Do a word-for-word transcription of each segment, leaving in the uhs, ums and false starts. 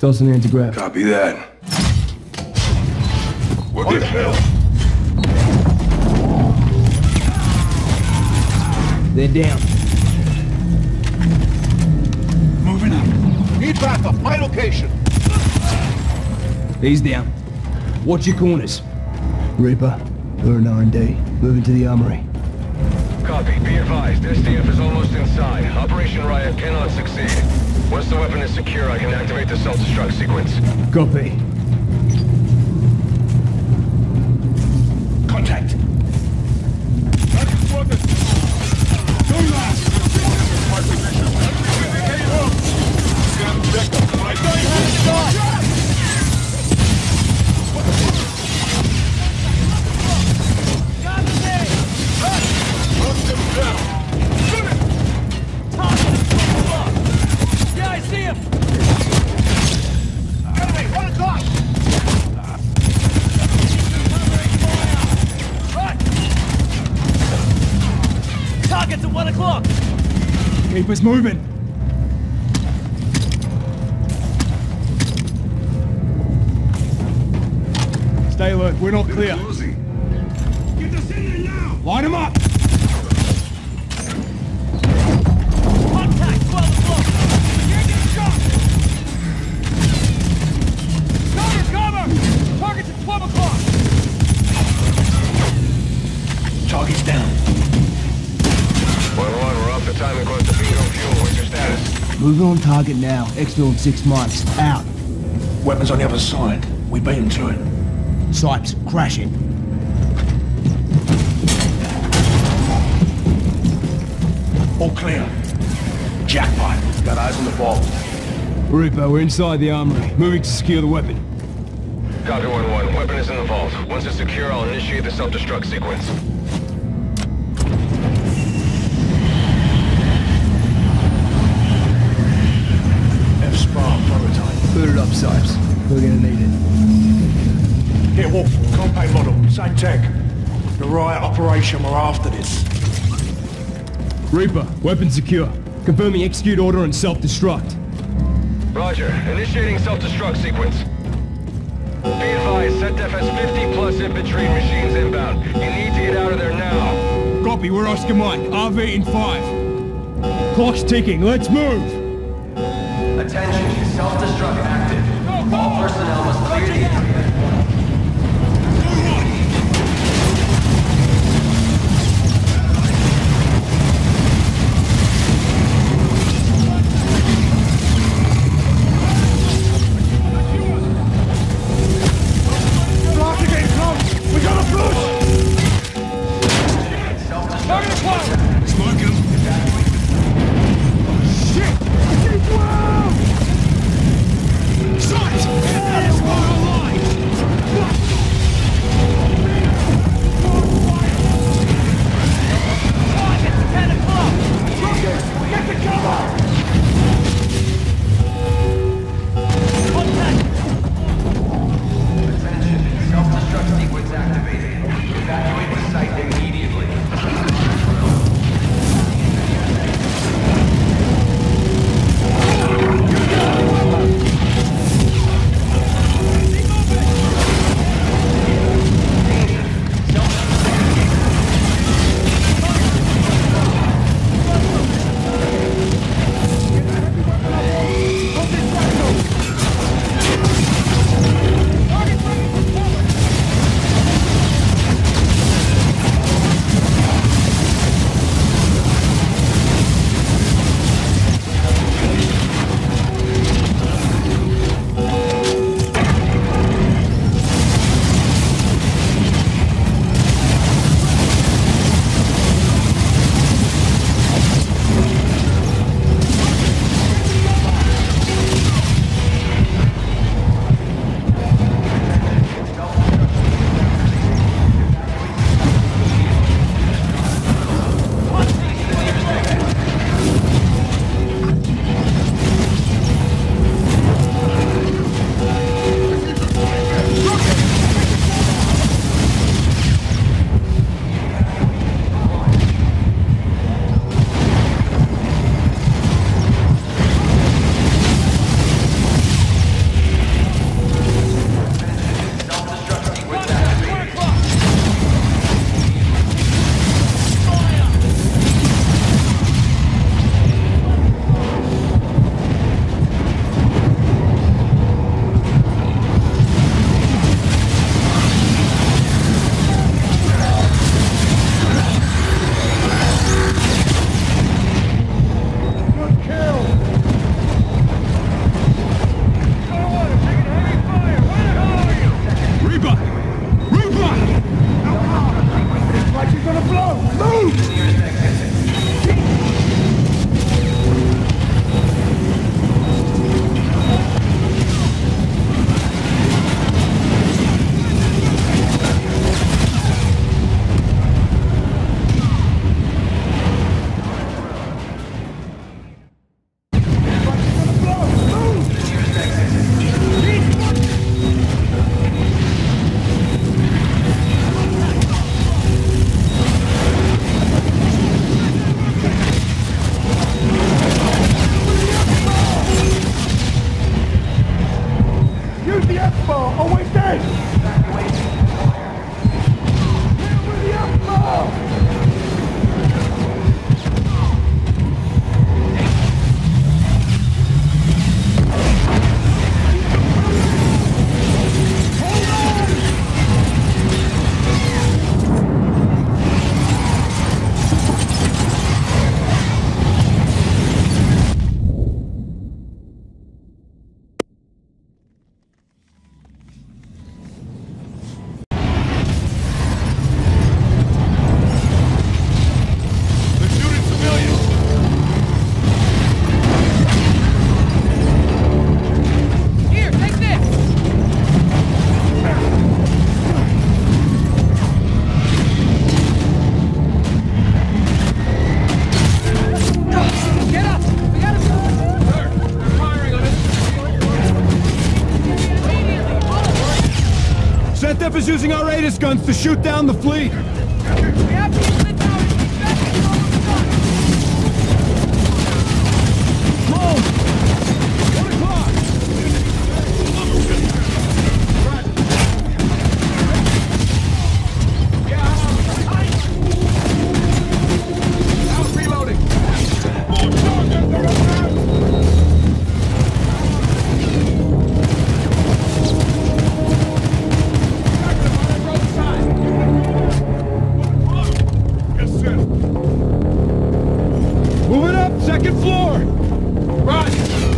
Toss an anti-grav. Copy that. We're good. They're down. Moving up. Need backup. My location. He's down. Watch your corners. Reaper, we're an R and D. Moving to the armory. Copy. Be advised. S D F is almost inside. Operation Riot cannot succeed. Once the weapon is secure, I can activate the self-destruct sequence. Copy. Contact. Yeah, I see him! Enemy, one o'clock! Target's at one o'clock! Keep us moving. Stay alert, we're not clear. Get us in there now! Line them up! Contact, twelve o'clock! You're getting shot! Cover, cover! Target's at twelve o'clock! Target's down. one one, we're off the timing close to bingo fuel. What's your status? Moving on target now. Exfil in six months. Out. Weapons on the other side. We beat them to it. Sipes, crash it. All clear. Jackpot. Got eyes on the vault. Reaper, we're inside the armory. Moving to secure the weapon. Copy one one. Weapon is in the vault. Once it's secure, I'll initiate the self-destruct sequence. F-Spar prototype. Boot it up, Sipes. We're gonna need it. Here, Wolf. Compact model. Same tech. The riot operation. We're after this. Reaper, weapon secure. Confirming execute order and self-destruct. Roger. Initiating self-destruct sequence. Be advised, SetDef has fifty plus infantry machines inbound. You need to get out of there now. Copy, we're Oscar Mike. R V in five. Clock's ticking, let's move! Attention, self-destruct active. All personnel must clear the area. Def is using our Aegis guns to shoot down the fleet. We have to use the tower to keep back control of the gun. Close! One o'clock! Out reloading! Moving up, second floor! Right!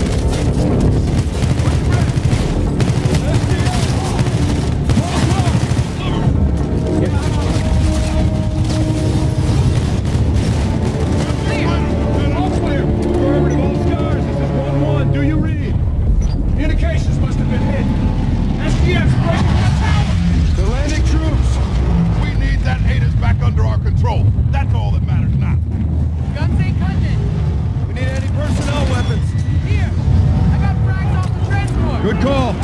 Communications must have been hit. S D F's breaking the tower! The landing troops! We need that Aegis back under our control. That's all that matters now. Guns ain't cutting it. We need anti-personnel weapons. Here, I got frags off the transport. Good call.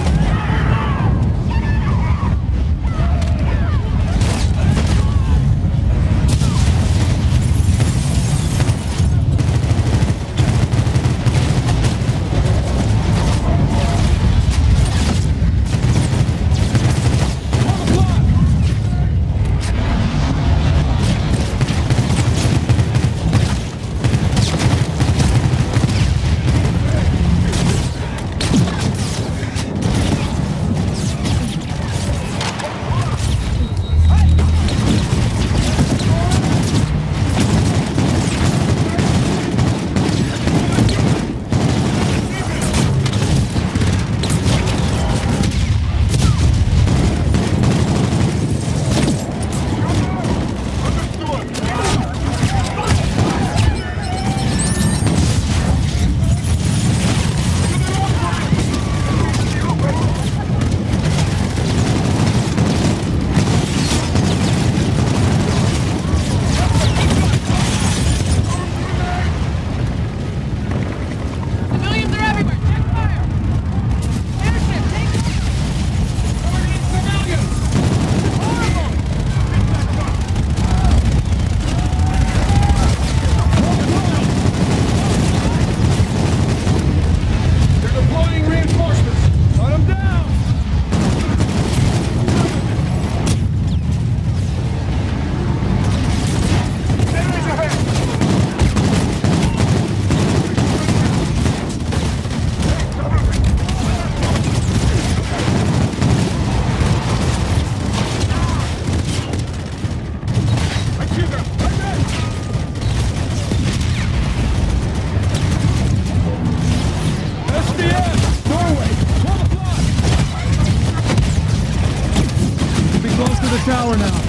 Tower now.